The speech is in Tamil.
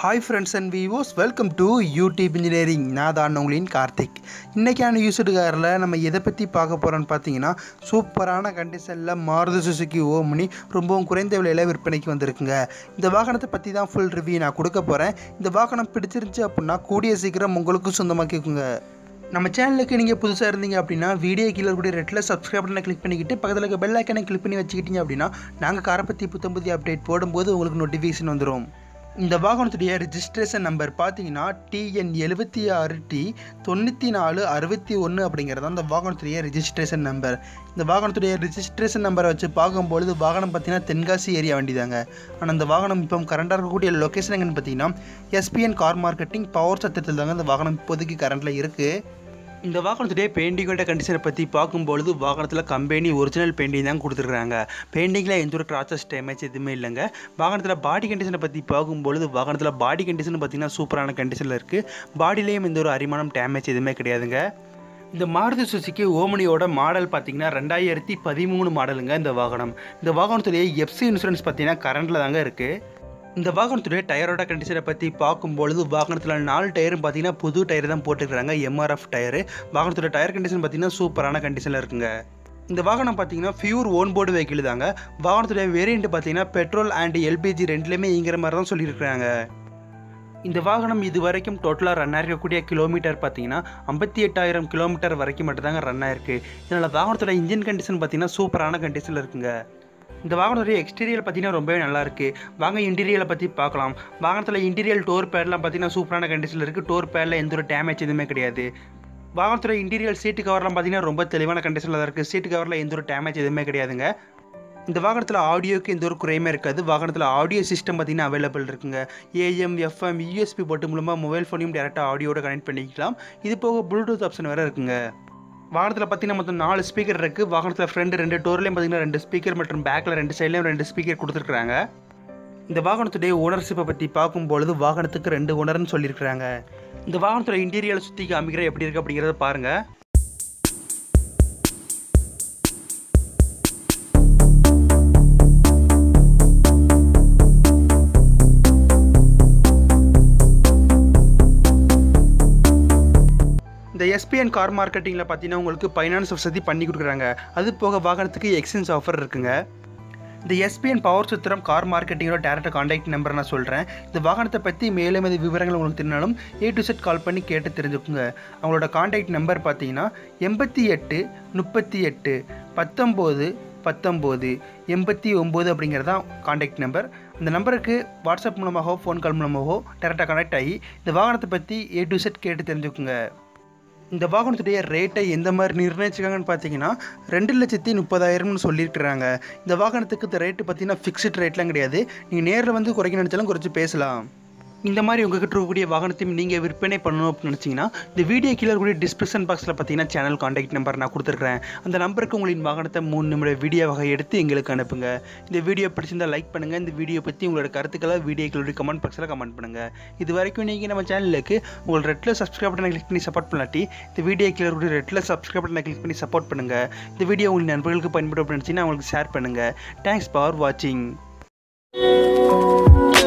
Hi friends and viewers, welcome to YouTube Engineering. நான் தான் உங்களின் கார்த்திக். இன்னைக்கான யூஸ்டு காரில் நம்ம எதை பற்றி பார்க்க போகிறோன்னு பார்த்தீங்கன்னா, சூப்பரான கண்டிஷனில் மாருதி சுசுகி ஓம்னி ரொம்பவும் குறைந்த விலையில் விற்பனைக்கு வந்திருக்குங்க. இந்த வாகனத்தை பற்றி தான் ஃபுல் ரிவ்யூ நான் கொடுக்க போகிறேன். இந்த வாகனம் பிடிச்சிருந்துச்சு அப்படின்னா கூடிய சீக்கிரம் உங்களுக்கு சொந்தமாக்கிக்குங்க. நம்ம சேனலுக்கு நீங்கள் புதுசாக இருந்தீங்க அப்படின்னா வீடியோ கீழே கூட ரெட்டில் சப்ஸ்கிரைப் பண்ண கிளிக் பண்ணிக்கிட்டு பக்கத்தில் இருக்க பெல் ஐக்கனை கிளிக் பண்ணி வச்சுக்கிட்டீங்க அப்படின்னா நாங்கள் காரை பற்றி புத்தம்புதி அப்டேட் போடும்போது உங்களுக்கு நோட்டிஃபிகேஷன் வந்துடும். இந்த வாகனத்துடைய ரிஜிஸ்ட்ரேஷன் நம்பர் பார்த்தீங்கன்னா TN76T 9461 அப்படிங்கிறது தான் இந்த வாகனத்துடைய ரிஜிஸ்ட்ரேஷன் நம்பர். இந்த வாகனத்துடைய ரிஜிஸ்ட்ரேஷன் நம்பரை வச்சு பார்க்கும்பொழுது வாகனம் பார்த்தீங்கன்னா தென்காசி ஏரியா வண்டிதாங்க. ஆனால் இந்த வாகனம் இப்போ கரண்டாக இருக்கக்கூடிய லொக்கேஷன் எங்கன்னு பார்த்தீங்கன்னா SPN கார் மார்க்கெட்டிங் பவோர்சத்திரத்தில் தாங்க இந்த வாகனம் இப்போதைக்கு கரண்டில் இருக்குது. இந்த வாகனத்துடைய பெயிண்டிங்கோட கண்டிஷனை பற்றி பார்க்கும்பொழுது வாகனத்தில் கம்பெனி ஒரிஜினல் பெயிண்டிங் தான் கொடுத்துருக்காங்க. பெயிண்டிங்கில் எந்த ஒரு கிராச்சஸ் டேமேஜ் எதுவுமே இல்லைங்க. வாகனத்தில் பாடி கண்டிஷனை பற்றி பார்க்கும்பொழுது வாகனத்தில் பாடி கண்டிஷன் பார்த்திங்கன்னா சூப்பரான கண்டிஷனில் இருக்குது. பாடியிலையும் எந்த ஒரு அரிமானம் டேமேஜ் எதுவுமே கிடையாதுங்க. இந்த மாருதி சுசுகி ஓம்னியோட மாடல் பார்த்திங்கன்னா 2013 மாடலுங்க. இந்த வாகனத்துடைய FC இன்சூரன்ஸ் பார்த்திங்கன்னா கரண்டில் தாங்க இருக்குது. இந்த வாகனத்துடைய டயரோட கண்டிஷனை பற்றி பார்க்கும்பொழுது வாகனத்தில் 4 டயரும் பார்த்தீங்கன்னா புது டயர் தான் போட்டுருக்காங்க, MRF டயரு. வாகனத்துடைய டயர் கண்டிஷன் பார்த்தீங்கன்னா சூப்பரான கண்டிஷனில் இருக்குங்க. இந்த வாகனம் பார்த்தீங்கன்னா பியூர் ஓன் போர்டு வெஹிக்கிள் தாங்க. வாகனத்துடைய வேரியண்ட் பார்த்தீங்கன்னா பெட்ரோல் அண்ட் LPG ரெண்டுலேயுமே இங்கிற மாதிரி தான் சொல்லியிருக்கிறாங்க. இந்த வாகனம் இது வரைக்கும் டோட்டலாக ரன் ஆகிருக்கக்கூடிய கிலோமீட்டர் பார்த்தீங்கன்னா 58,000 கிலோமீட்டர் வரைக்கும் மட்டும்தாங்க ரன் ஆயிருக்கு. இதனால் வாகனத்தோட இன்ஜின் கண்டிஷன் பார்த்தீங்கன்னா சூப்பரான கண்டிஷனில் இருக்குங்க. இந்த வாகனத்துடைய எக்ஸ்டீரியல் பார்த்தீங்கன்னா ரொம்பவே நல்லாயிருக்கு. வாங்க இன்டீரியலை பற்றி பார்க்கலாம். வாகனத்தில் இன்டீரியல் டோர் பேட்லாம் பார்த்தீங்கன்னா சூப்பரான கண்டிஷனில் இருக்குது. டோர் பேடில் எந்த ஒரு டேமேஜ் எதுவுமே கிடையாது. வாகனத்துடைய இன்டீரியல் சீட்டு கவர்லாம் பார்த்தீங்கன்னா ரொம்ப தெளிவான கண்டிஷனில் தான் இருக்குது. சீட்டு கவரில் எந்த ஒரு டேமேஜ் எதுவுமே கிடையாதுங்க. இந்த வாகனத்தில் ஆடியோக்கு எந்த ஒரு குறையுமே இருக்காது. வாகனத்தில் ஆடியோ சிஸ்டம் பார்த்தீங்கன்னா அவைலபிள் இருக்குங்க. AM, FM, USB போட்டு மூலமாக மொபைல் ஃபோனையும் டேரெக்டாக ஆடியோட கனெக்ட் பண்ணிக்கலாம். இது போக ப்ளூடூத் ஆப்ஷன் வேறு இருக்குங்க. வாகனத்தில் பார்த்தீங்கன்னா மொத்தம் 4 ஸ்பீக்கர் இருக்குது. வாகனத்தில் ஃப்ரண்ட் 2 டோர்லேயும் பார்த்தீங்கன்னா 2 ஸ்பீக்கர் மற்றும் பேக்கில் 2 சைட்லேயும் 2 ஸ்பீக்கர் கொடுத்துருக்குறாங்க. இந்த வாகனத்துடைய ஓனர்ஷிப்பை பற்றி பார்க்கும்பொழுது வாகனத்துக்கு 2 ஓனர்னு சொல்லியிருக்கிறாங்க. இந்த வாகனத்துடைய இன்டீரியல் சுற்றி காமிக்கிற எப்படி இருக்குது அப்படிங்கிறத பாருங்கள். இந்த SPN கார் மார்க்கெட்டிங்கில் பார்த்தீங்கன்னா உங்களுக்கு ஃபைனான்ஸ் வசதி பண்ணி கொடுக்குறாங்க. அது போக வாகனத்துக்கு எக்ஸ்சேஞ்ச் ஆஃபர் இருக்குங்க. இந்த SPN பவோர்சத்திரம் கார் மார்க்கெட்டிங்கோட டேரக்ட் கான்டாக்ட் நம்பர் நான் சொல்கிறேன். இந்த வாகனத்தை பற்றி மேலும் விவரங்கள் உங்களுக்கு தெரிஞ்சாலும் A to Z கால் பண்ணி கேட்டு தெரிஞ்சுக்குங்க. அவங்களோட கான்டாக்ட் நம்பர் பார்த்தீங்கன்னா 88 38 19 19 89 அப்படிங்கிறதான் கான்டாக்ட் நம்பர். அந்த நம்பருக்கு வாட்ஸ்அப் மூலமாகவோ ஃபோன் கால் மூலமாகவோ டேரெக்டாக கனெக்ட் ஆகி இந்த வாகனத்தை பற்றி A to Z கேட்டு தெரிஞ்சுக்குங்க. இந்த வாகனத்துடைய ரேட்டை எந்த மாதிரி நிர்ணயிச்சிருக்காங்கன்னு பார்த்தீங்கன்னா 2,30,000 சொல்லியிருக்கிறாங்க. இந்த வாகனத்துக்கு இந்த ரேட்டு பார்த்தீங்கன்னா ஃபிக்ஸ்டு ரேட்லாம் கிடையாது. நீங்கள் நேரில் வந்து குறைக்க நினச்சாலும் குறைச்சி பேசலாம். இந்த மாதிரி உங்கள்கிட்ட இருக்கக்கூடிய வாகனத்தையும் நீங்கள் விற்பனை பண்ணணும் அப்படின்னு நினச்சிங்கன்னா இந்த வீடியோ கீழே இருக்கக்கூடிய டிஸ்கிரிப்ஷன் பாக்ஸில் பார்த்தீங்கன்னா சேனல் கான்டாக்ட் நம்பர் நான் கொடுத்துருக்கேன். அந்த நம்பருக்கு உங்களின் வாகனத்தை 3 நிமிட வீடியோவாக எடுத்து எங்களுக்கு அனுப்புங்க. இந்த வீடியோ பிடிச்சிருந்தால் லைக் பண்ணுங்கள். இந்த வீடியோ பற்றி உங்களோட கருத்துக்களை வீடியோக்களுடைய கமெண்ட் பாக்ஸில் கமெண்ட் பண்ணுங்கள். இது வரைக்கும் நீங்கள் நம்ம சேனலுக்கு உங்கள் ரெட்டில் சப்ஸ்கிரைப் பண்ண கிளிக் பண்ணி சப்போர்ட் பண்ணாட்டி இந்த வீடியோ கீழே இருக்கக்கூடிய ரெட்டில் சப்ஸ்கிரைப் பண்ண கிளிக் பண்ணி சப்போர்ட் பண்ணுங்கள். இந்த வீடியோ உங்கள் நண்பர்களுக்கு பயன்படும் அப்படின்னு நினச்சிங்கன்னா அவங்களுக்கு ஷேர் பண்ணுங்கள். தேங்க்ஸ் ஃபார் வாட்சிங்.